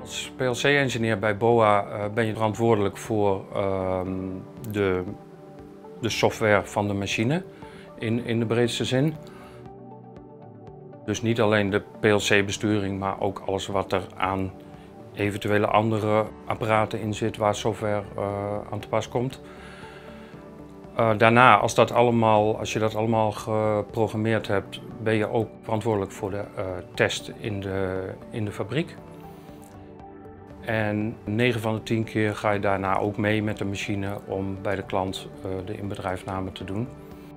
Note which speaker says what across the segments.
Speaker 1: Als PLC-engineer bij BOA ben je verantwoordelijk voor de software van de machine in de breedste zin. Dus niet alleen de PLC-besturing, maar ook alles wat er aan eventuele andere apparaten in zit waar software aan te pas komt. Daarna, als je dat allemaal geprogrammeerd hebt, ben je ook verantwoordelijk voor de test in de fabriek. En 9 van de 10 keer ga je daarna ook mee met de machine om bij de klant de inbedrijfname te doen.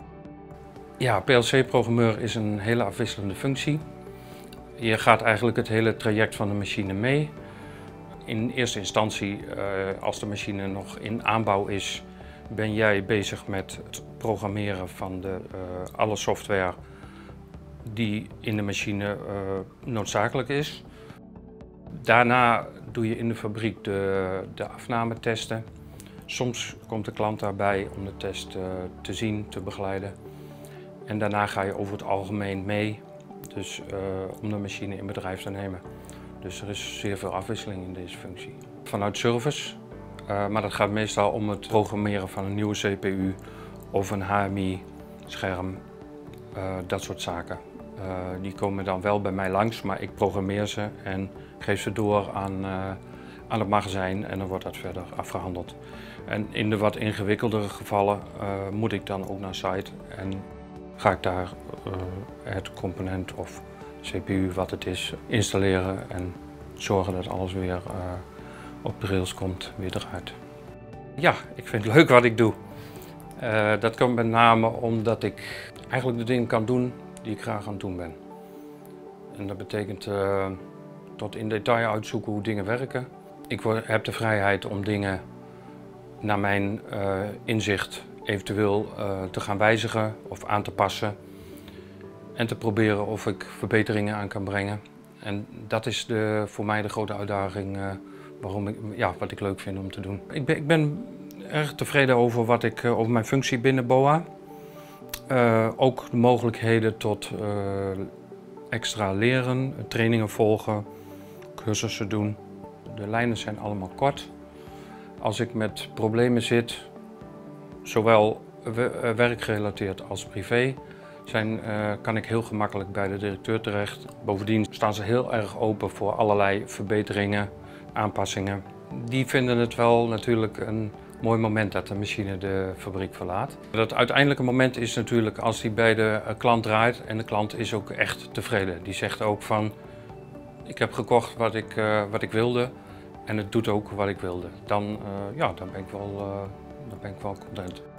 Speaker 1: Ja, PLC-programmeur is een hele afwisselende functie. Je gaat eigenlijk het hele traject van de machine mee. In eerste instantie, als de machine nog in aanbouw is, ben jij bezig met het programmeren van alle software die in de machine noodzakelijk is. Daarna doe je in de fabriek de afnametesten. Soms komt de klant daarbij om de test te zien, te begeleiden. En daarna ga je over het algemeen mee, dus om de machine in bedrijf te nemen. Dus er is zeer veel afwisseling in deze functie. Vanuit service, maar dat gaat meestal om het programmeren van een nieuwe CPU of een HMI-scherm, dat soort zaken. Die komen dan wel bij mij langs, maar ik programmeer ze en geef ze door aan het magazijn en dan wordt dat verder afgehandeld. En in de wat ingewikkeldere gevallen moet ik dan ook naar site en ga ik daar het component of CPU wat het is installeren en zorgen dat alles weer op de rails komt, weer eruit. Ja, ik vind het leuk wat ik doe. Dat komt met name omdat ik eigenlijk de dingen kan doen die ik graag aan het doen ben. En dat betekent tot in detail uitzoeken hoe dingen werken. Ik heb de vrijheid om dingen naar mijn inzicht eventueel te gaan wijzigen of aan te passen. En te proberen of ik verbeteringen aan kan brengen. En dat is voor mij de grote uitdaging wat ik leuk vind om te doen. Ik ben erg tevreden over mijn functie binnen BOA. Ook de mogelijkheden tot extra leren, trainingen volgen, cursussen doen. De lijnen zijn allemaal kort. Als ik met problemen zit, zowel werkgerelateerd als privé, kan ik heel gemakkelijk bij de directeur terecht. Bovendien staan ze heel erg open voor allerlei verbeteringen, aanpassingen. Die vinden het wel natuurlijk een mooi moment dat de machine de fabriek verlaat. Het uiteindelijke moment is natuurlijk als hij bij de klant draait en de klant is ook echt tevreden. Die zegt ook van, ik heb gekocht wat ik wilde en het doet ook wat ik wilde. Dan ben ik wel content.